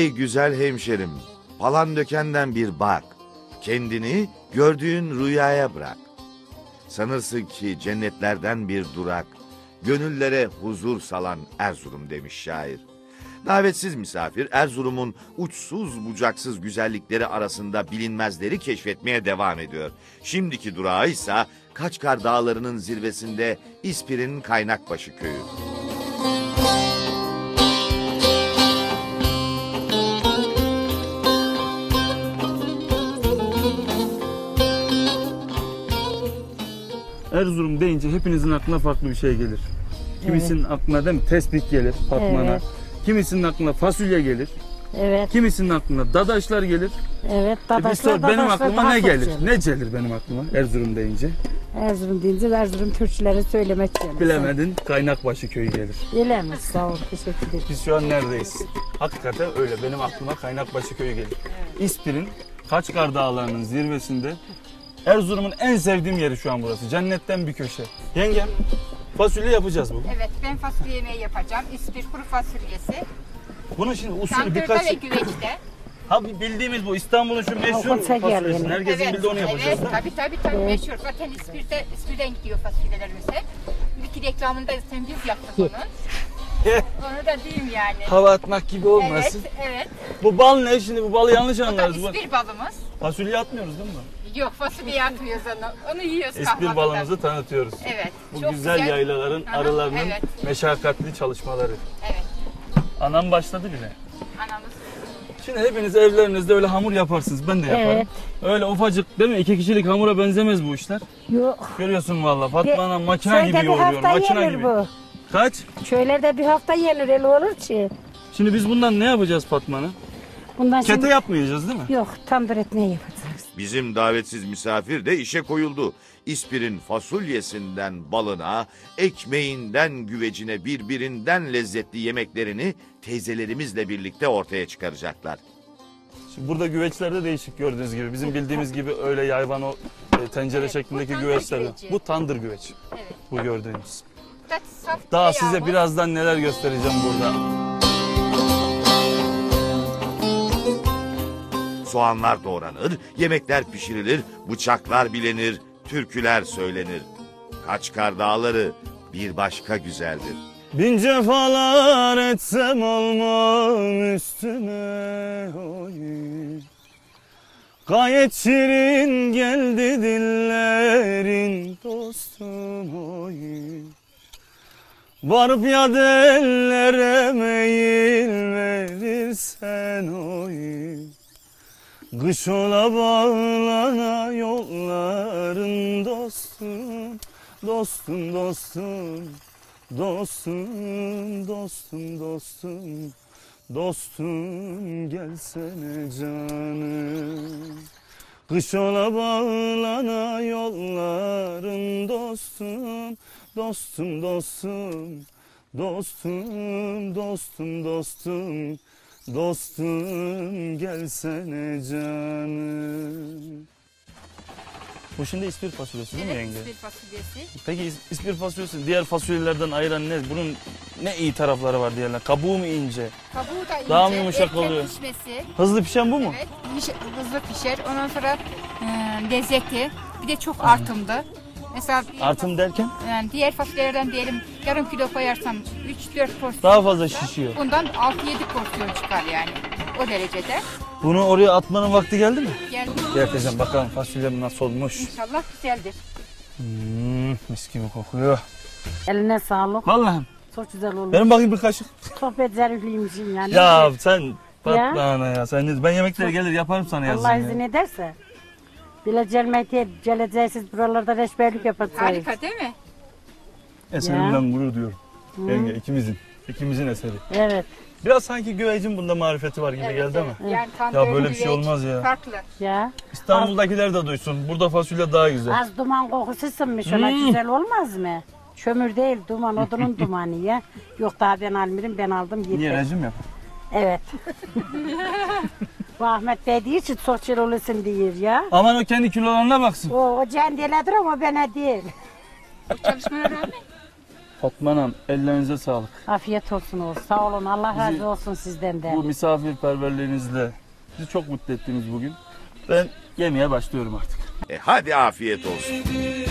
Ey güzel hemşerim, Palandöken'den bir bak. Kendini gördüğün rüyaya bırak. Sanırsın ki cennetlerden bir durak. Gönüllere huzur salan Erzurum demiş şair. Davetsiz misafir Erzurum'un uçsuz bucaksız güzellikleri arasında bilinmezleri keşfetmeye devam ediyor. Şimdiki durağı ise Kaçkar Dağları'nın zirvesinde İspir'in Kaynakbaşı köyü. Erzurum deyince hepinizin aklına farklı bir şey gelir. Kimisinin aklına değil mi? Tespih gelir Fatma'na. Evet. Kimisinin aklına fasulye gelir. Evet. Kimisinin aklına dadaşlar gelir. Evet. Bir sor, benim aklıma ne gelir? Ne gelir benim aklıma Erzurum deyince? Erzurum deyince Erzurum Türkçüleri söylemek gelir. Bilemedin, Kaynakbaşı köyü gelir. Bilemez. Sağ ol. Teşekkür ederim. Biz şu an neredeyiz? Hakikaten öyle. Benim aklıma Kaynakbaşı köyü gelir. İspir'in Kaçkar Dağları'nın zirvesinde Erzurum'un en sevdiğim yeri şu an burası. Cennetten bir köşe. Yengem, fasulye yapacağız bugün. Evet, ben fasulye yemeği yapacağım. İspir kuru fasulyesi. Bunun şimdi usulü Tandırda birkaç... ve güveçte. Ha bildiğimiz bu İstanbul'un şu meşhur fasulyesi. Herkesin bildiği onu yapacağız evet, değil mi? tabii meşhur. Zaten İspir'den gidiyor fasulyelerimiz hep. Bir iki reklamını da biz yaptık onun. Onu da diyeyim yani. Hava atmak gibi olmasın. Evet. Bu bal ne şimdi? Bu balı yanlış Bu da anlarız. İspir balımız. Fasulye atmıyoruz değil mi? Yok, fasulye atmıyoruz onu. Onu yiyoruz İspir kahvaltıda. balımızı tanıtıyoruz. Evet. Bu çok güzel yaylaların Aha, arılarının evet. meşakkatli çalışmaları. Evet. Anam başladı bile. Anamız. Şimdi hepiniz evlerinizde öyle hamur yaparsınız. Ben de yaparım. Evet. Öyle ufacık değil mi? 2 kişilik hamura benzemez bu işler. Yok. Görüyorsun valla. Fatma Hanım makine Şöyle gibi bir yoğuruyor. hafta Makine yenir gibi. bu. Kaç? Şöyle de bir hafta yenir. El olur ki. Şimdi biz bundan ne yapacağız Fatma Hanım? Bundan Kete şimdi... yapmayacağız değil mi? Yok. Tandır etmeyi yapacağız. Bizim davetsiz misafir de işe koyuldu. İspir'in fasulyesinden balına, ekmeğinden güvecine birbirinden lezzetli yemeklerini teyzelerimizle birlikte ortaya çıkaracaklar. Şimdi burada güveçlerde değişik gördüğünüz gibi. Bizim bildiğimiz gibi öyle yayvan o tencere Evet, şeklindeki bu tandır güveçler var. güveci. Bu tandır güveç. Evet. Bu gördüğünüz. Saf Daha tereyağımız. size birazdan neler göstereceğim burada. Soğanlar doğranır, yemekler pişirilir, bıçaklar bilenir, türküler söylenir. Kaçkar Dağları bir başka güzeldir. Bin cefalar etsem olmam üstüne oy. Gayet şirin geldi dillerin dostum oy. Varıp ya ellere meyil verirsen oy. Kış ola bağlana yolların dostum, dostum, dostum. Dostum, dostum, dostum, dostum gelsene canım. Kış ola bağlana yolların dostum, dostum, dostum, dostum, dostum, dostum, dostum gelsene canım. Bu şimdi ispir fasulyesi değil mi yenge? İspir fasulyesi. Peki ispir fasulyesi diğer fasulyelerden ayıran ne? Bunun ne iyi tarafları var diğerler? Kabuğu mu ince? Kabuğu da ince. Daha mı yumuşak erken oluyor? Pişmesi. Hızlı pişen bu mu? Evet. Hızlı pişer. Ondan sonra lezzeti. Bir de çok artımdı. Mesela Artım derken? yani diğer fasulyelerden diyelim yarım kilo koyarsam 3-4 porsiyon. Daha fazla şişiyor. Bundan 6-7 porsiyon çıkar yani. O derecede. Bunu oraya atmanın vakti geldi mi? Geldi. Gel teyzem bakalım fasulyem nasıl olmuş. İnşallah güzeldir. Mis gibi kokuyor. Eline sağlık. Vallahi. Çok güzel olmuş. Benim bakayım bir kaşık. Sohbet zerifliymişim yani. Ya sen Fatma ana ya. Sen ben yemeklere gelir yaparım sana yazın Allah ya. izin ederse. Bile geleceğiz buralarda reçberlik yapacağız. Harika değil mi? Eserimden gurur diyorum. Yenge ikimizin eseri. Evet. Biraz sanki güvecin bunda marifeti var gibi geldi ama. Yani Ya böyle bir şey olmaz ya. Farklı. Ya. İstanbul'dakiler de duysun. Burada fasulye daha güzel. Az duman kokusu sınmış ona güzel olmaz mı? Kömür değil duman odunun dumanı ya. Yok daha ben almıyorum ben aldım yeter. Niye rejim yap? Evet. Bu Ahmet Bey diyor ki çok çil olursun diyor ya. Aman o kendi kilolarına baksın. O cendiledir ama bana değil. Bu çalışmana rağmen Fatma Hanım, ellerinize sağlık. Afiyet olsun oğlum. Sağ olun. Allah Bizi- razı olsun sizden de. Bu misafirperverliğinizle bizi çok mutlu ettiniz bugün. Ben yemeğe başlıyorum artık. Hadi afiyet olsun.